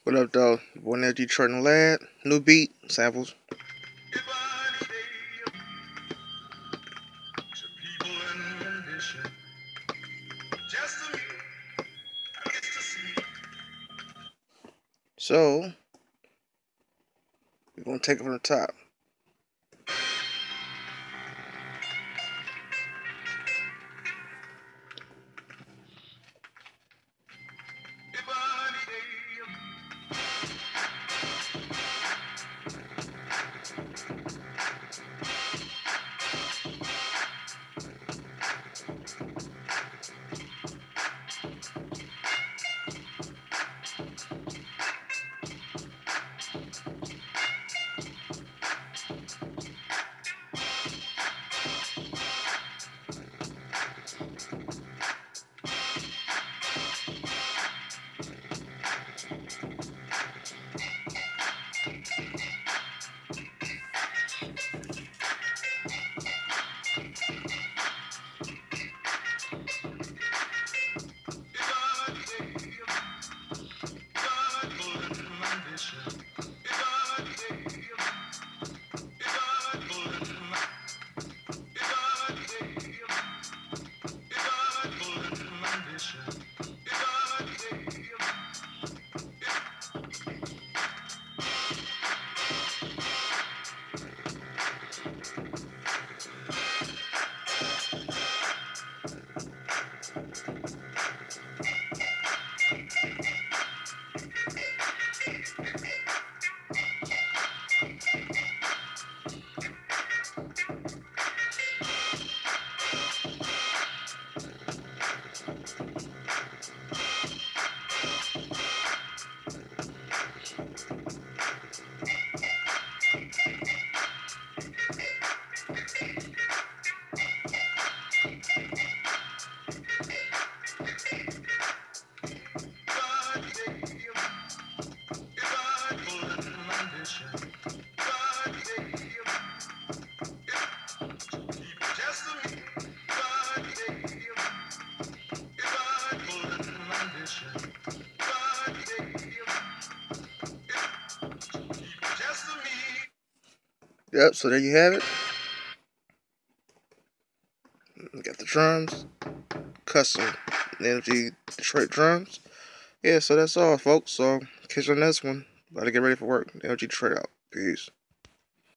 What up, though? Born there, Detroit and Lad. New beat, samples. So, we're going to take it from the top. Yep, so there you have it. We got the drums. Custom Energy Detroit drums. Yeah, so that's all, folks. So, catch you on this one. About to get ready for work. Energy Detroit out. Peace.